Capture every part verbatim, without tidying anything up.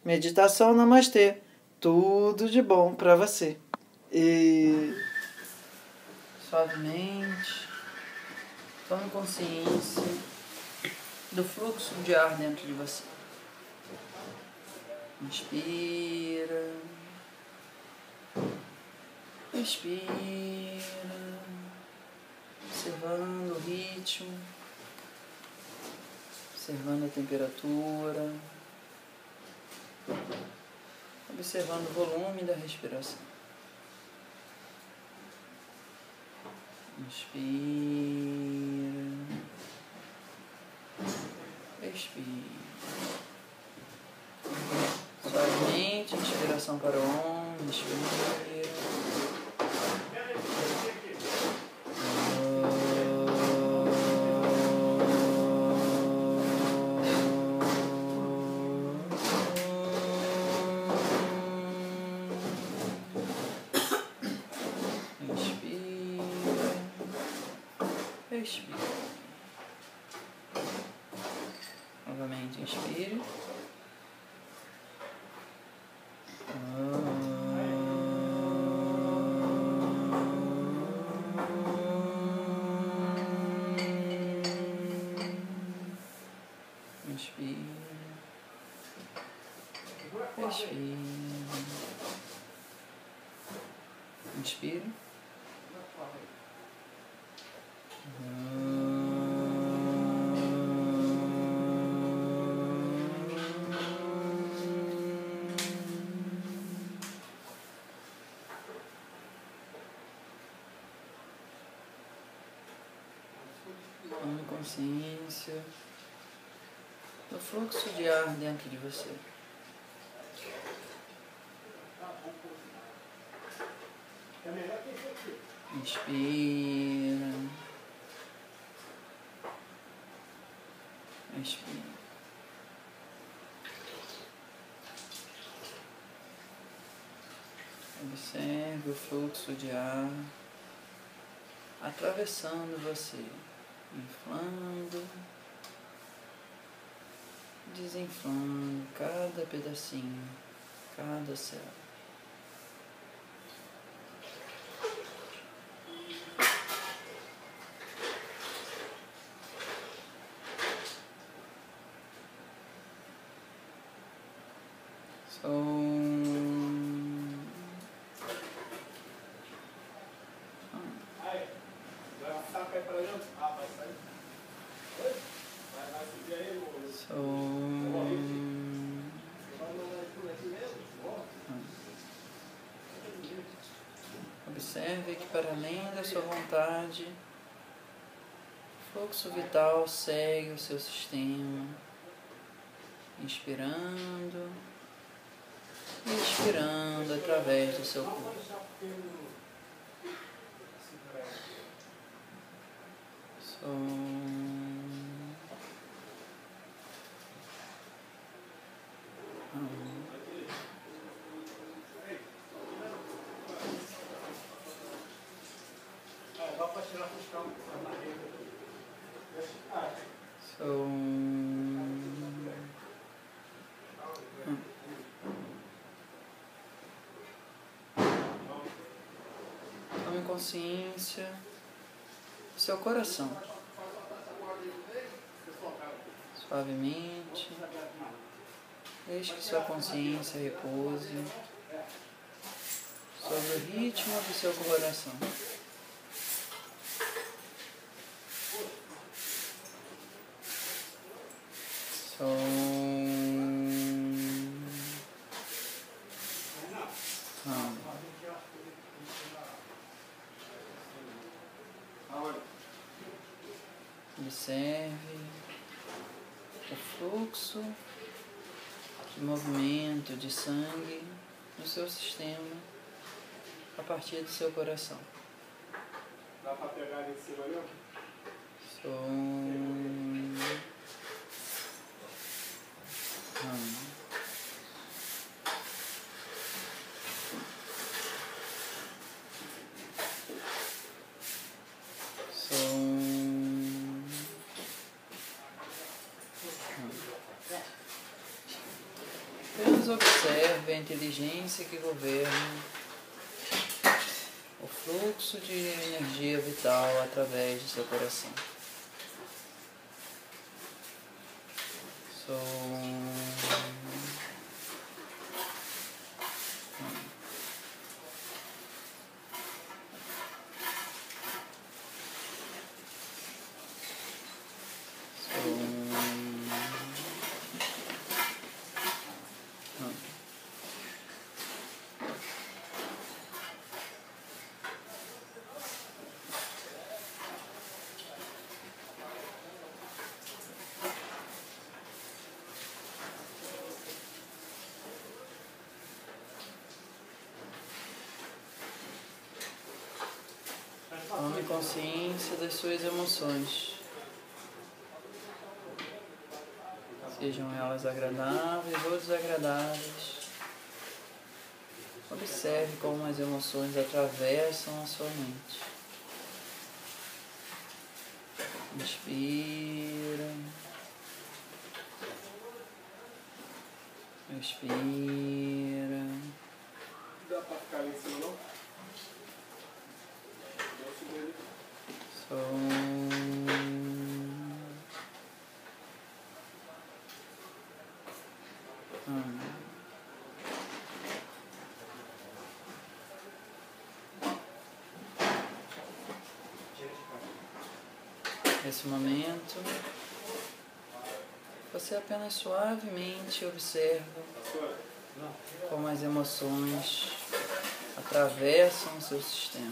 Meditação Namastê. Tudo de bom para você. E suavemente, tome consciência do fluxo de ar dentro de você. Inspira. Expira. Observando o ritmo. Observando a temperatura. Observando o volume da respiração. Inspira. Expira. Suavemente, inspiração para o ombro. Inspira. Expire. Novamente, inspire. Inspire. Expire. Inspire. Tome consciência do fluxo de ar dentro de você. Inspira. Expira. Observe o fluxo de ar atravessando você, inflando, desinflando cada pedacinho, cada célula. So, observe que para além da sua vontade, o fluxo vital segue o seu sistema, inspirando e expirando através do seu corpo. So, So, tome consciência do seu coração. Suavemente, deixe que sua consciência repouse sobre o ritmo do seu coração. So, hum. Observe o fluxo de movimento de sangue no seu sistema a partir do seu coração. Dá para pegar em cima ali? So, hum. So, hum. Apenas observe a inteligência que governa o fluxo de energia vital através do seu coração. Som. Tome consciência das suas emoções, sejam elas agradáveis ou desagradáveis. Observe como as emoções atravessam a sua mente. Inspira, expira. Dá pra ficar ali em cima, não? Som. Hum. Nesse momento, você apenas suavemente observa como as emoções atravessam o seu sistema,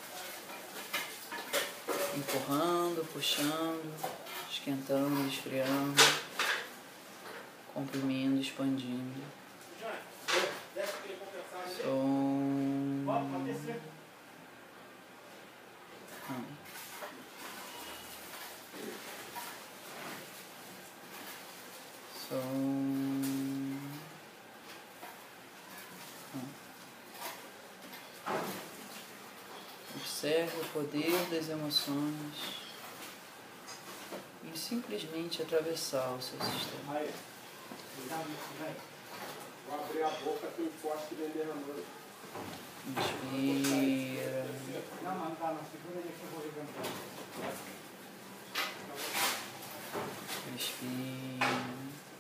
empurrando, puxando, esquentando, esfriando, comprimindo, expandindo. Som. Hum. Som. Observe o poder das emoções e simplesmente atravessar o seu sistema. Aí, vou abrir a boca, tem um forte que vem derramando. Inspira. Respira.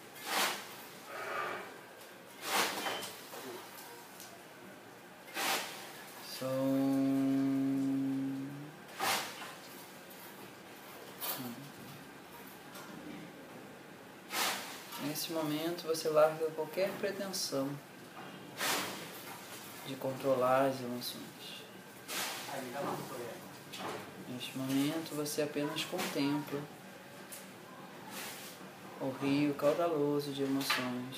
Som. Nesse momento você larga qualquer pretensão de controlar as emoções. Neste momento você apenas contempla o rio caudaloso de emoções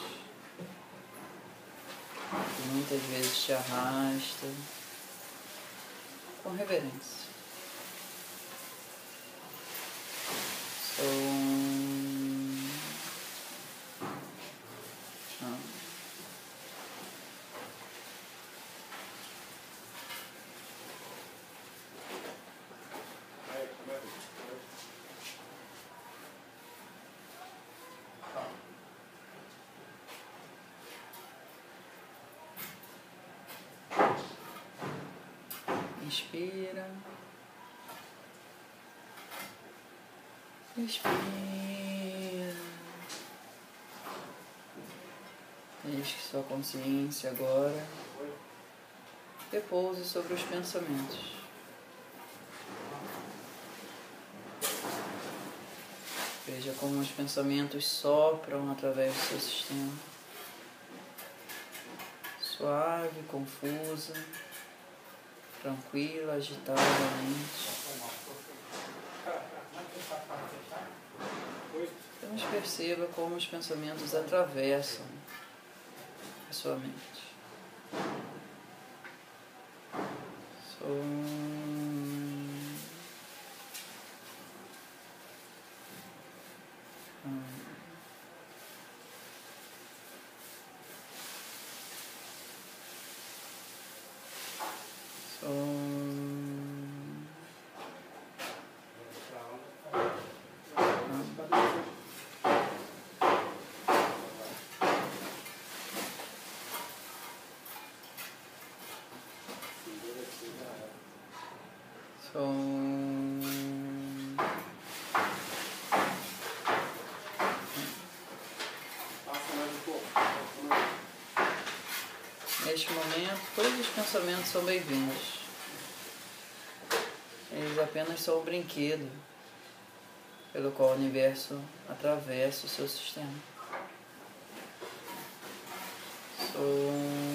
que muitas vezes te arrasta com reverência. Som. Inspira, expira. Deixe que sua consciência agora repouse sobre os pensamentos. Veja como os pensamentos sopram através do seu sistema, suave, confusa, tranquila, agitada a mente. Apenas perceba como os pensamentos atravessam a sua mente. Som. Hum. Som. Neste momento, todos os pensamentos são bem-vindos. Eles apenas são o brinquedo pelo qual o universo atravessa o seu sistema. Sou...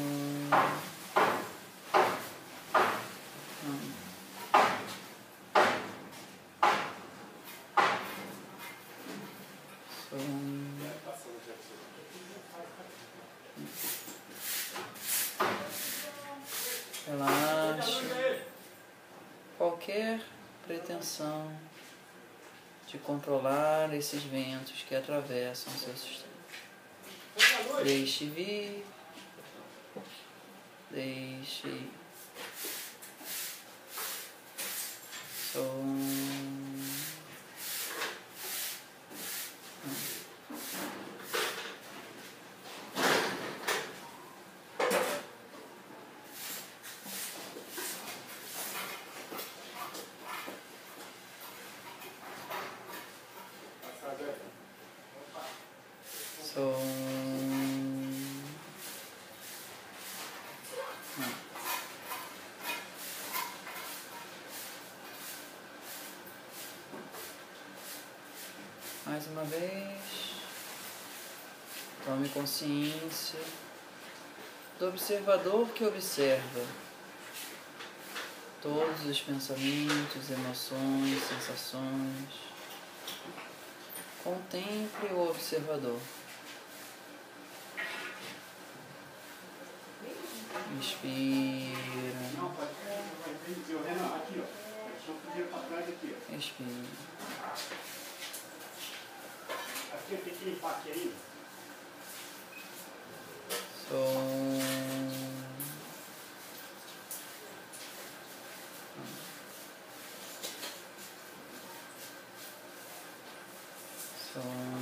Relaxe qualquer pretensão de controlar esses ventos que atravessam o seu sistema. Deixe vir, deixe ir. Som. Mais uma vez, tome consciência do observador que observa todos os pensamentos, emoções, sensações. Contemple o observador. Inspira. Expira. Aqui tem que limpar aqui ainda. Som. Som.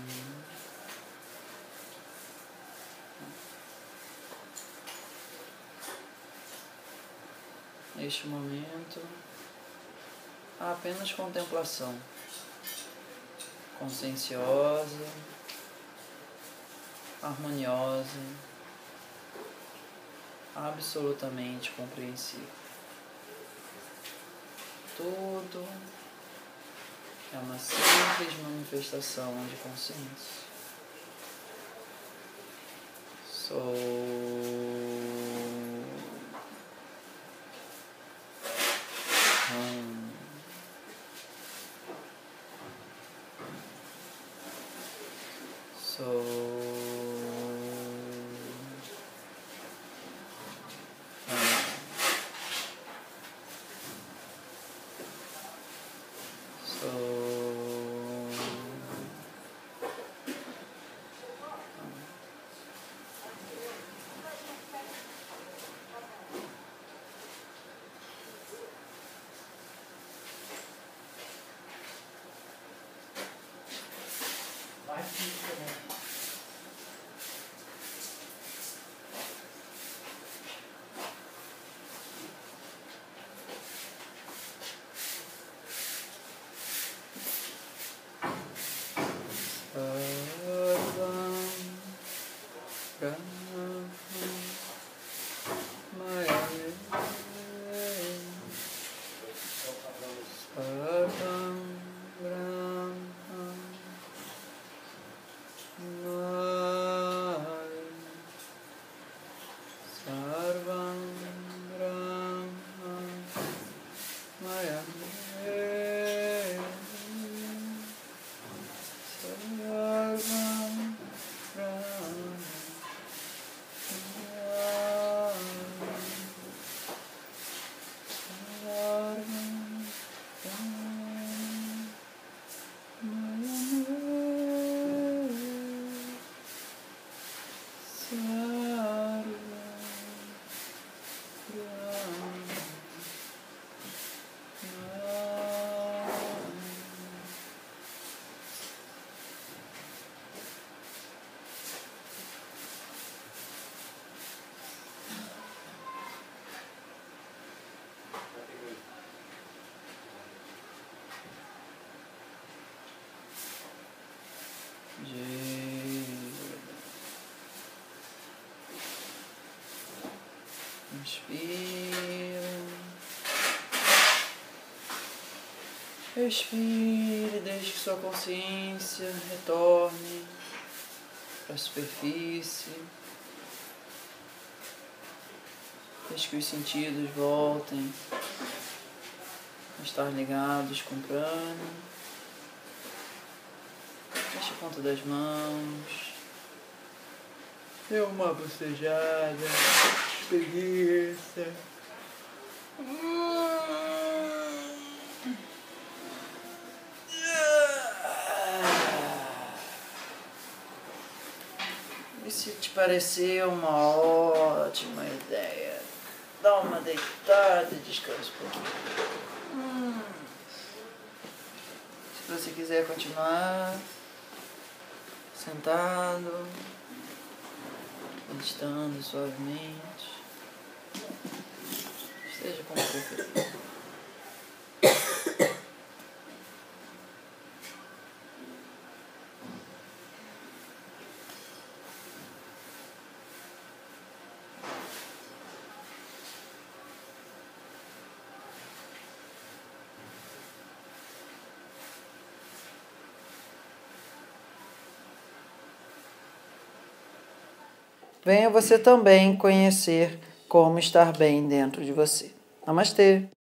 Neste momento, há apenas contemplação. Conscienciosa, harmoniosa, absolutamente compreensível. Tudo é uma simples manifestação de consciência. Sou hum. Sou Inspira. Respire, deixe que sua consciência retorne para a superfície. Deixe que os sentidos voltem a estar ligados com o prana. Deixe a ponta das mãos. Dê uma bocejada. Preguiça. E se te parecer uma ótima ideia, dá uma deitada e descansa um pouquinho. Hum. Se você quiser continuar sentado, meditando suavemente, esteja como preferir. Venha você também conhecer como estar bem dentro de você. Namastê!